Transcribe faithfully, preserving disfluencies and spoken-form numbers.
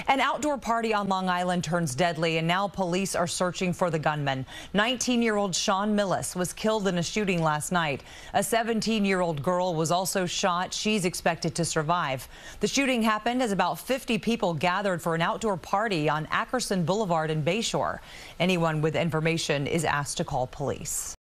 An outdoor party on Long Island turns deadly, and now police are searching for the gunman. nineteen-year-old Sean Millis was killed in a shooting last night. A seventeen-year-old girl was also shot. She's expected to survive. The shooting happened as about fifty people gathered for an outdoor party on Ackerson Boulevard in Bayshore. Anyone with information is asked to call police.